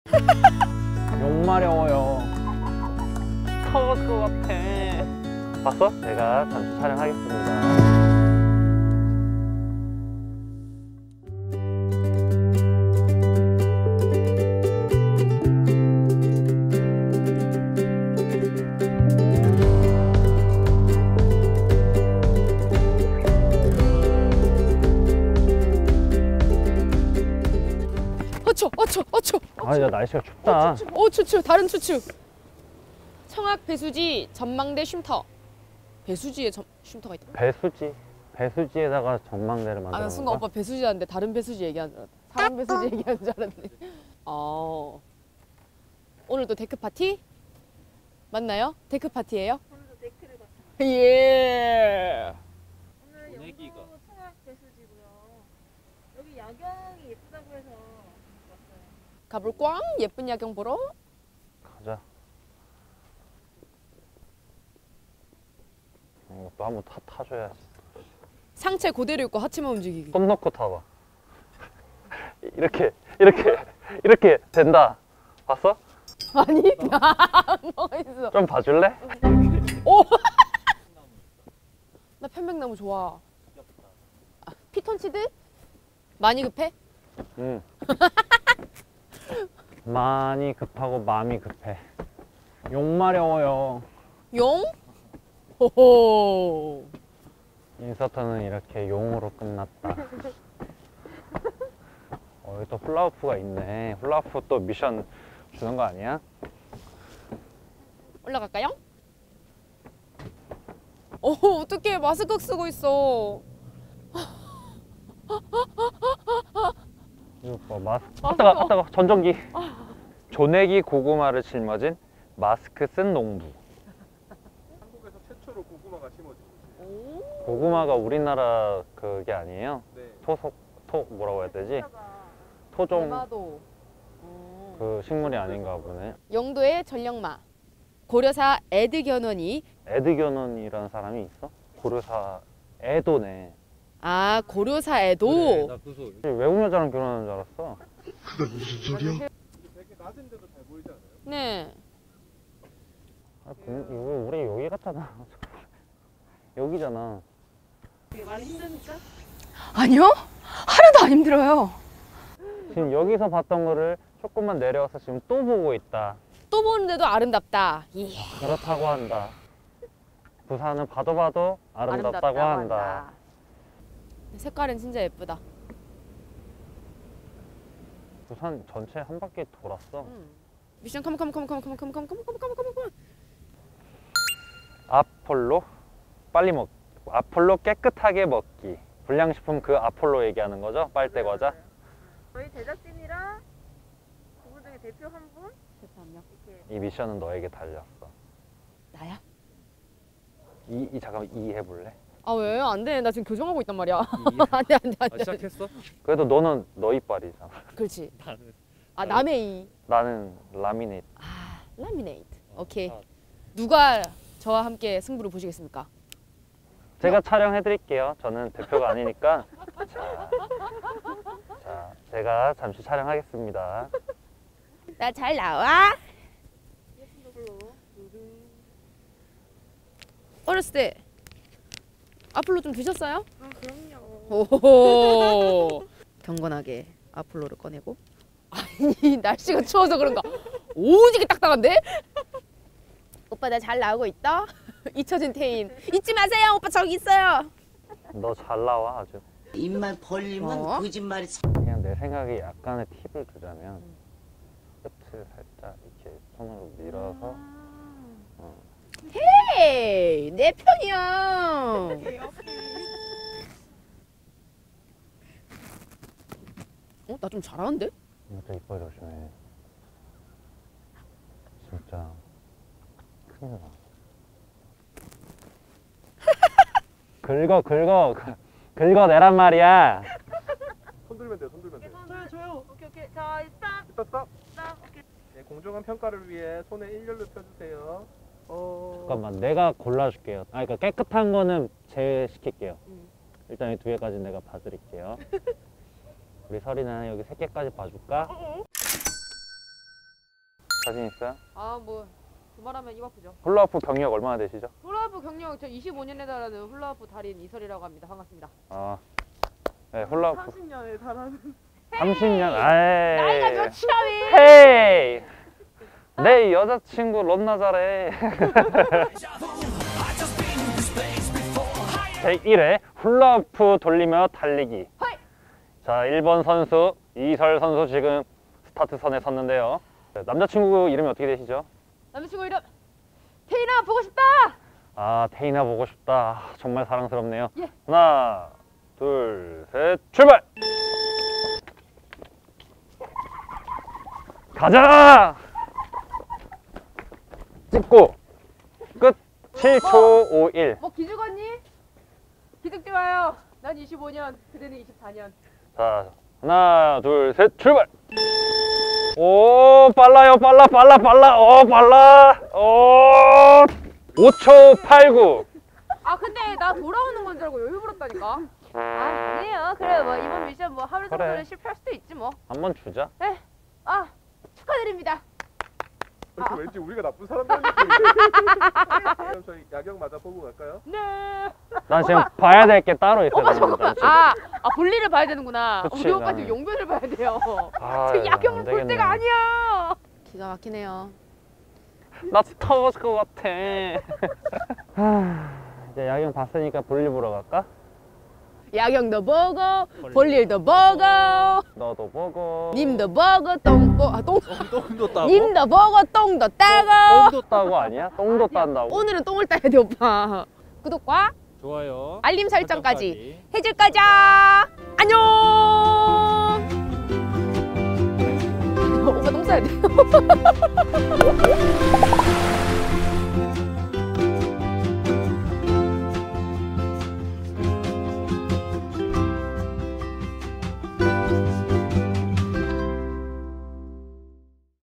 욕 마려워요. 터질 것 같아. 봤어? 내가 잠시 촬영하겠습니다. 어초. 아, 야, 날씨가 춥다. 추추. 다른 추추. 청악 배수지 전망대 쉼터. 배수지에 쉼터가 있다. 배수지에다가 전망대를 만들어. 나 순간 오빠 배수지하는데 다른 배수지 얘기하는 줄 알았다. 사람 배수지 얘기하는 줄 알았네. 오늘도 데크 파티? 맞나요? 데크 파티예요? 오늘도 데크를 봤어요. 예. 오늘 영도 청악 배수지고요. 여기 야경이 예쁘다고 해서 왔어요. 가볼 꽝 예쁜 야경 보러. 가자. 이것도 한번 타줘야지. 상체 그대로 있고 하체만 움직이기. 손 놓고 타봐. 이렇게 된다. 봤어? 아니 뭐가 있어. 좀 봐줄래? 오. 나 편백나무 좋아. 피톤치드? 많이 급해? 응. 많이 급하고 마음이 급해. 욕 마려워요. 용? 호호. 인서트는 이렇게 용으로 끝났다. 여기 또 훌라후프가 있네. 훌라후프 또 미션 주는 거 아니야? 올라갈까요? 어떡해. 마스크 쓰고 있어. 이거 봐, 마스크. 따가 전전기. 조내기 고구마를 짊어진 마스크 쓴 농부. 한국에서 최초로 고구마가 심어진 곳이에요. 고구마가 우리나라 그게 아니에요? 네. 토 뭐라고 해야 되지? 토종 대마도. 그 식물이 아닌가 보네. 영도의 전령마. 고려사 에드견원이. 에드견원이라는 사람이 있어? 고려사 에도네. 아, 고려사 에도. 그래, 나 그 소리. 외국 여자랑 결혼하는 줄 알았어. 되게 낮은데도 잘 보이지 않아요? 네. 아, 우리 여기 같잖아. 여기잖아. 많이 힘드니까? 아니요. 하나도 안 힘들어요. 지금 여기서 봤던 거를 조금만 내려와서 지금 또 보고 있다. 또 보는데도 아름답다. 예. 그렇다고 한다. 부산은 봐도 아름답다고 한다. 색깔은 진짜 예쁘다. 부산 전체 한 바퀴 돌았어. 미션 컴. 아폴로 빨리 먹. 아폴로 깨끗하게 먹기. 불량식품 그 아폴로 얘기하는 거죠? 빨대 과자. 저희 제작진이랑 그분 중에 대표 한 분? 이렇게 이 미션은 너에게 달렸어. 나야? 잠깐만 이 해볼래? 아 왜? 안 돼. 나 지금 교정하고 있단 말이야. 안 돼. 시작했어? 그래도 너는 너 이빨이잖아. 그렇지. 나는. 아 남의 이. 나는 라미네이트. 아 라미네이트. 오케이. 누가 저와 함께 승부를 보시겠습니까? 제가 촬영해드릴게요. 저는 대표가 아니니까. 자, 제가 잠시 촬영하겠습니다. 나 잘 나와? 어렸을 때 아폴로 좀 드셨어요? 아 그럼요. 오호호. 경건하게 아폴로를 꺼내고. 아니 날씨가 추워서 그런가 오지게 딱딱한데? 오빠 나 잘 나오고 있다? 잊혀진 태인 잊지 마세요. 오빠 저기 있어요. 너 잘 나와 아주. 입만 벌리면 거짓말이. 그냥 내 생각에 약간의 팁을 주자면 끝을 살짝 이렇게 손으로 밀어서 헤이 내 편이야. 나 좀 잘하는데? 진짜 이빨 조심해. 진짜 큰일 나. 긁어내란 말이야. 손들면 돼요, 손들면 돼요. 저요. 오케이. 자, 스탑. 스탑. 오케이. 네, 공정한 평가를 위해 손에 일렬로 펴주세요. 잠깐만 내가 골라줄게요. 그러니까 깨끗한 거는 제외시킬게요. 일단 이 두 개까지 내가 봐드릴게요. 우리 설이는 여기 세 개까지 봐줄까? 자신 있어요? 아뭐 두말하면 입 아프죠. 훌라후프 경력 얼마나 되시죠? 훌라후프 경력 저 25년에 달하는 훌라후프 달인 이설이라고 합니다. 반갑습니다. 아, 네, 훌라후프 30년에 달하는 30년. 아이. 나이가 몇이라미? 헤이. 내 여자친구 런나 잘해. 제1회 훌라후프 돌리며 달리기. 허이! 자, 1번 선수 이설 선수 지금 스타트선에 섰는데요. 네, 남자친구 이름이 어떻게 되시죠? 남자친구 이름 태인아 보고 싶다. 아, 태인아 보고 싶다. 아, 정말 사랑스럽네요. 예. 하나, 둘, 셋, 출발! 가자! 찍고 끝. 7초 51. 뭐 기죽었니? 기죽지 마요. 난 25년, 그대는 24년. 자, 하나, 둘, 셋, 출발! 오, 빨라요, 빨라. 오, 5초 89. 아 근데 나 돌아오는 건 줄 알고 여유 부렸다니까. 아 아니에요. 그래 뭐 이번 미션 뭐 하루 정도는 그래. 실패할 수도 있지 뭐. 한번 주자. 네. 아 축하드립니다. 왠지 우리가 나쁜 사람들 느낌인데. 그럼 저희 야경 마저 보고 갈까요? 네. 난 지금 봐야 될 게 따로 있어요. 맞아. 난 지금. 아 볼일을 봐야 되는구나. 그치, 우리 오빠 나는. 지금 용변을 봐야 돼요. 아, 지금 야경을 안 볼 되겠네. 때가 아니야. 기가 막히네요. 나 터질 것 같아. 이제 야경 봤으니까 볼일 보러 갈까? 야경도 보고 볼일도 보고 너도 보고. 님도 보고 똥도 따고? 님도 보고 똥도 따고. 똥도 따고 아니야? 똥도 딴다고? 오늘은 똥을 따야 돼 오빠. 구독과 좋아요. 알림 설정까지 해줄 거자. 안녕. 오빠 똥 싸야 돼.